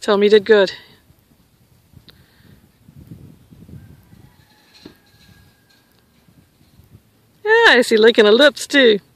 Tell me you did good. Yeah, I see licking her lips too.